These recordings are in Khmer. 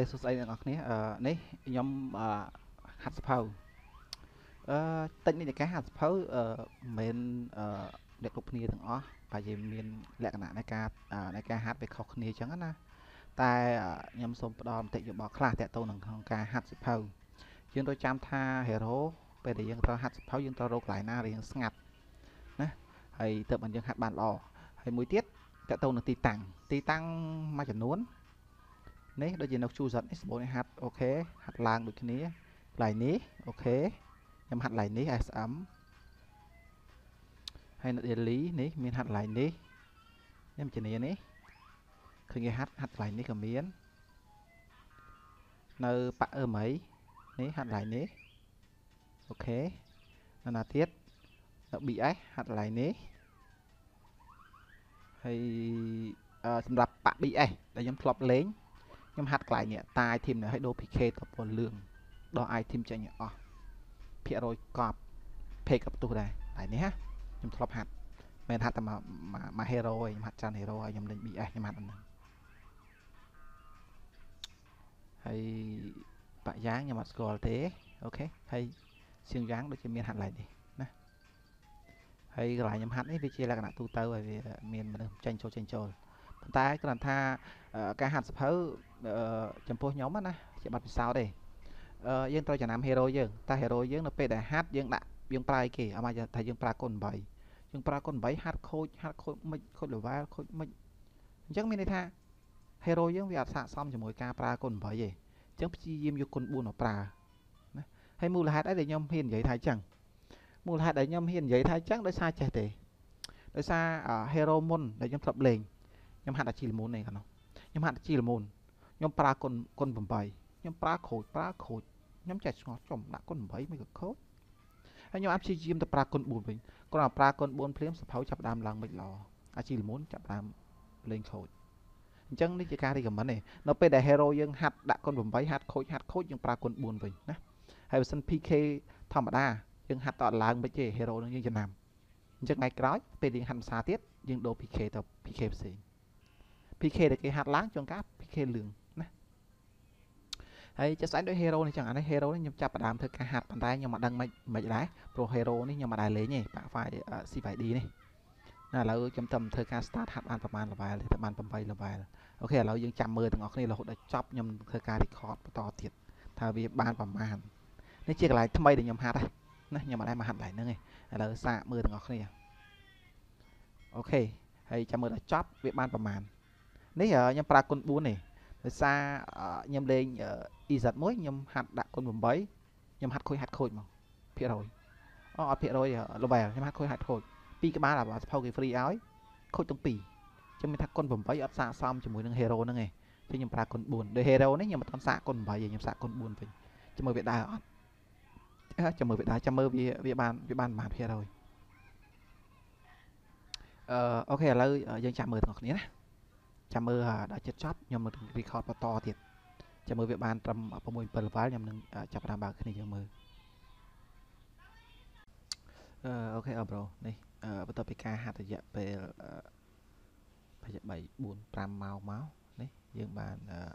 សួស្តីអ្នកនរគ្នានេះខ្ញុំហាត់សភៅតិចនេះនៃការហាត់សភៅមិនអ្នកគ្រប់គ្នាទាំងអស់ប្រហែលជាមានលក្ខណៈនៃការហាត់វាខុសគ្នាអញ្ចឹងណាតែខ្ញុំសូមផ្ដល់មតិយោបល់ខ្លះទាក់ទងនឹងក្នុងការហាត់សភៅយើងត្រូវចាំថា hero ពេលដែលយើងត្រូវហាត់សភៅយើងត្រូវរកកន្លែងណារៀងស្ងាត់ណាហើយទើបបានយើងហាត់បានល្អហើយមួយទៀតទាក់ទងនឹងទីតាំងមួយចំនួននេះដូចជានៅ choose នេះសម្បូរនេះហាត់អូខេហាត់ឡើងដូចគ្នាកន្លែងនេះអូខេខ្ញុំហាត់កន្លែងនេះ SM ហើយនៅ daily នេះមានហាត់កន្លែងនេះខ្ញុំជំនាញនេះឃើញគេហាត់កន្លែងនេះក៏មាននៅប៉ាក់មីនេះហាត់កន្លែងនេះអូខេនៅណាទៀតនៅ BS ហាត់កន្លែងនេះហើយសម្រាប់ប៉ាក់ BS ដែលខ្ញុំធ្លាប់លេងខ្ញុំហាត់កន្លែងនេះតា item នេះឲ្យដូរ PK ទៅពណ៌លឿងដល់ item ចេញអស់ភាគរយកប់ ពេកក៏ផ្ទុះដែរហើយនេះណាខ្ញុំធ្លាប់ហាត់មិនហាត់តែមួយ hero ឯងខ្ញុំហាត់ច្រើន hero ហើយខ្ញុំលេង BS ខ្ញុំហាត់ហ្នឹងហើយបាក់យ៉ាងខ្ញុំអត់ស្គាល់ទេអូខេហើយសៀងយ៉ាងដូចជាមានហាត់ឡើងនេះណាហើយកន្លែងខ្ញុំហាត់នេះវាជាលក្ខណៈទូទៅហើយវាមានមនុស្សចេញចូលប៉ុន្តែគ្រាន់ថាការហាត់សភៅចំពោះខ្ញុំណាជាបាត់ពិសោធន៍ទេយើងត្រូវចំណាំ hero យើងតែ hero យើងនៅពេលដែលហាត់យើងប្រើអីគេអត់មកថាយើងប្រើកុន8យើងប្រើកុន8ហាត់ខូចមិនខូច level ខូចមិនអញ្ចឹងមានន័យថា hero យើងវាអត់ស័ក្តិសមជាមួយការប្រើកុន8ទេអញ្ចឹងព្យាយាមយកកុន4មកប្រើណាហើយមូលហេតុអីដែលខ្ញុំហ៊ាននិយាយថាអញ្ចឹងមូលហេតុដែលខ្ញុំហ៊ាននិយាយថាអញ្ចឹងដោយសារចេះទេដោយសារ hero មុនដែលខ្ញុំធ្លាប់លេងខ្ញុំហាត់អាជីលមូននេះកាលនោះខ្ញុំហាត់អាជីលមូនខ្ញុំប្រើកុន8ខ្ញុំប្រើខូចខ្ញុំចេះឆ្ងល់ចំដាក់កុន8មិនក៏ខូចហើយខ្ញុំអាចព្យាយាមទៅប្រើកុន4វិញគ្រាន់តែប្រើកុន4ភ្លាមសភៅចាប់ដើមឡើងមិនល្អអាជីលមូនចាប់ដើមលេងខូចអញ្ចឹងនេះជាការ recommend ទេនៅពេលដែល hero យើងហាត់ដាក់កុន8ហាត់ខូចយើងប្រើកុន4វិញណាហើយបើសិន PK ធម្មតាយើងហាត់តអត់ឡើងមិនទេ hero នឹងយើងចំណាំអញ្ចឹងថ្ងៃក្រោយពេលយើងហាត់ភាសាទៀតយើងដូរ PK ទៅ PK ផ្សេង PK ដែលគេហាត់ឡើងជួនកាល PK លឿងណាហើយjust like ដូច hero នេះចឹងអានេះ hero នេះខ្ញុំចាប់ផ្ដើមធ្វើការហាត់ប៉ុន្តែខ្ញុំមិនដឹងមិនដែរព្រោះ hero នេះខ្ញុំមិនដែរលេងទេប៉ា file CYD នេះណាឥឡូវខ្ញុំទៅធ្វើការ start ហាត់បានប្រហែល level ទេបាន8 level អូខេឥឡូវយើងចាំមើលទាំងអស់គ្នារហូតដល់ចប់ខ្ញុំធ្វើការ record បន្តទៀតថាវាបានប្រហែលនេះជាកន្លែងថ្មីដែលខ្ញុំហាត់ណាខ្ញុំមិនដែរមកហាត់កន្លែងហ្នឹងទេឥឡូវសាកមើលទាំងអស់គ្នាអូខេហើយចាំមើលដល់ចប់វាបានប្រហែលនេះខ្ញុំប្រើគុណ4នេះដោយសារខ្ញុំលេង EZ1 ខ្ញុំហាត់ដាក់គុណ8ខ្ញុំហាត់ខូចមកភាគរយអត់ភាគរយ level ខ្ញុំហាត់ខូច2ក្បាលសភៅគេ free ឲ្យខូចទាំងពីរចឹងមានថាគុណ8អត់សាកសមជាមួយនឹង hero ហ្នឹងឯងចឹងខ្ញុំប្រើគុណ4ដោយ hero នេះខ្ញុំមិនទាន់សាកគុណ8ទេខ្ញុំសាកគុណ4វិញចាំមើលវាដើរអត់ចាំមើលវាបានប្រហែលភាគរយអូខេឥឡូវយើងចាំមើលទាំងអស់គ្នាណាចាំមើលដល់ចិត្តចប់ខ្ញុំនឹង record បន្តទៀតចាំមើលវាបានត្រឹម6 7 level ខ្ញុំនឹងចាប់ផ្ដើមបើកគ្នាយើងមើលអូខេប្រូនេះបន្ទាប់ពីការហាត់រយៈពេលប្រហែល3 4 5ម៉ោងមកនេះយើងបាន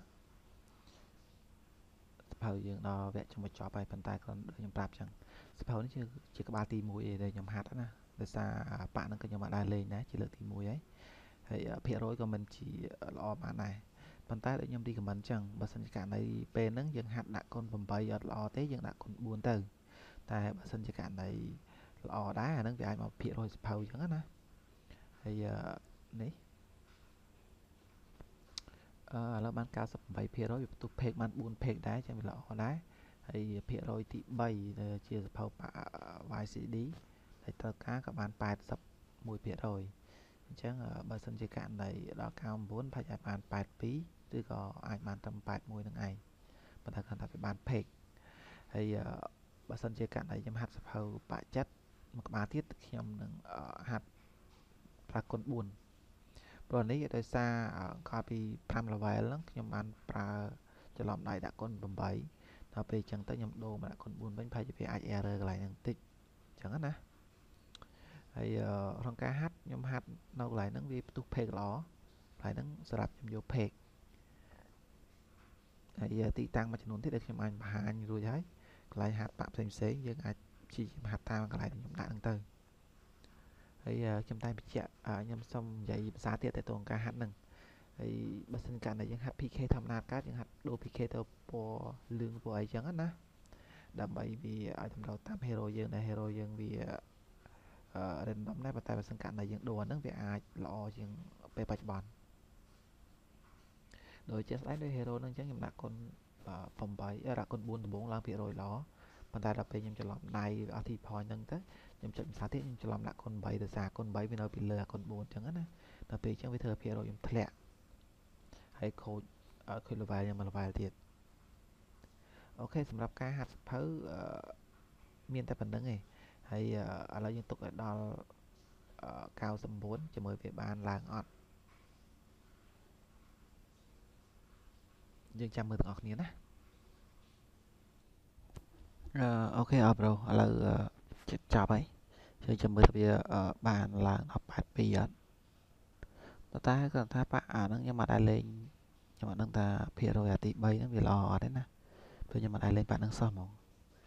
សភៅយើងដល់វគ្គចុងបញ្ចប់ហើយប៉ុន្តែគាត់ខ្ញុំប្រាប់ចឹងសភៅនេះជាក្បាលទី1ឯដែលខ្ញុំហាត់ណាដោយសារប៉ាក់នឹងក៏ខ្ញុំអត់ដែរលេងដែរជាលើកទី1ហើយភាគរយក៏មិនជាល្អបានដែរប៉ុន្តែដូចខ្ញុំ recommend ចឹងបើសិនជាករណីពេលហ្នឹងយើងហាត់ដាក់គុណ8អត់ល្អទេយើងដាក់គុណ4ទៅតែបើសិនជាករណីល្អដែរអាហ្នឹងវាអាចមកភាគរយសភៅចឹងណាហើយនេះឥឡូវបាន98%វាបន្ទុក page បាន4 page ដែរចឹងវាល្អដែរហើយភាគរយទី3ជាសភៅ YCD ហើយត្រូវការក៏បាន81%អញ្ចឹងបើសិនជាករណីដល់99ប្រហែលអាចបាន82ឬក៏អាចបានត្រឹម81នឹងឯងប៉ុន្តែគាត់ថាវាបាន page ហើយបើសិនជាករណីខ្ញុំហាត់សភៅបាក់ចិត្តមួយក្បាលទៀតខ្ញុំនឹងហាត់ប្រើគុណ4ព្រោះនេះដោយសារកាលពី5 level ហ្នឹងខ្ញុំបានប្រើច្រឡំដៃដាក់គុណ8ដល់ពេលអញ្ចឹងទៅខ្ញុំដូរមកដាក់គុណ4វិញប្រហែលជាវាអាច error កន្លែងហ្នឹងបន្តិចអញ្ចឹងណាហើយក្នុងការហាត់ខ្ញុំហាត់នៅកន្លែងហ្នឹងវាផ្ទុះ page ល្អកន្លែងហ្នឹងសម្រាប់ខ្ញុំយក page ហើយទីតាំងមួយចំនួនទៀតដែលខ្ញុំអាចបង្ហាញរួចហើយកន្លែងហាត់បាក់ផ្សេងៗយើងអាចព្យាយាមហាត់តាមកន្លែងខ្ញុំដាក់ហ្នឹងទៅហើយខ្ញុំតែបញ្ជាក់ខ្ញុំសូមនិយាយភាសាទៀតទៅតងការហាត់ហ្នឹងហើយបើសិនកាលណាយើងហាត់ PK ធម្មតាកើតយើងហាត់ដូរ PK ទៅពណ៌លឿងពណ៌អីចឹងណាដើម្បីវាឲ្យតម្រូវតាម hero យើងដែល hero យើងវាrandom ដែរប៉ុន្តែបើសិនកាលណាយើងដូរហ្នឹងវាអាចល្អជាងពេលបច្ចុប្បន្នដោយជាក់ស្ដែងដោយ hero ហ្នឹងអញ្ចឹងខ្ញុំដាក់គុណ8ដាក់គុណ4ដំបូងឡើងភាគរយល្អប៉ុន្តែដល់ពេលខ្ញុំច្រឡំដៃអស់ទី point ហ្នឹងទៅខ្ញុំចុចភាសាទៀតខ្ញុំច្រឡំដាក់គុណ8ដោយសារគុណ3វានៅពីលើគុណ4អញ្ចឹងណាដល់ពេលអញ្ចឹងវាធ្វើភាគរយខ្ញុំធ្លាក់ហើយខូចlevel ខ្ញុំមួយ level ទៀតអូខេសម្រាប់ការហាត់សភៅមានតែប៉ុណ្្នឹងឯងហើយឥឡូវយើងទុកឲ្យដល់99ជាមួយវាបានឡើងអត់យើងចាំមើលទាំងអស់គ្នាណាអូខេអបប្រូឥឡូវចិត្តចាប់ហើយយើងចាំមើលវាបានឡើងដល់82អត់តែគាត់ថាប៉ាអាហ្នឹងខ្ញុំអត់ដែរលេងខ្ញុំអត់ដឹងថាភាគរយអាទី3ហ្នឹងវាល្អអត់ទេណាព្រោះខ្ញុំអត់ដែរលេងប៉ាហ្នឹងសោះហ្មង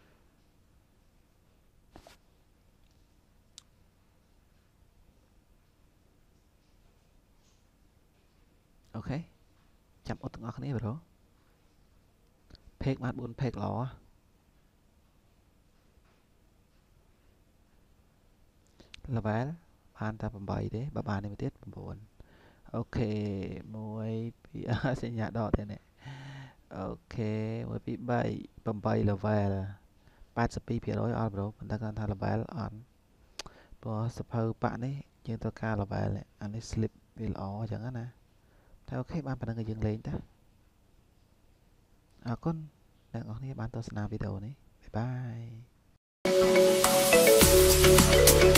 អូខេចាំអត់ទាំងអស់គ្នាប្រូផេកបាន4ផេកល្អlevel បានតែ8ទេបើបាននេះទៀត9អូខេ1 2សញ្ញាដកទេនេះអូខេ1 2 3 8 level 82% អត់ប្រូប៉ុន្តែគាត់ថា level អត់ព្រោះសភៅបាក់នេះយើងត្រូវការ level អានេះ slip វាល្អអញ្ចឹងណាតែអូខេបានប៉ុណ្្នឹងក៏យើងលេងតាអរគុណអ្នកនរគ្នាបានទស្សនាវីដេអូនេះបាយបាយ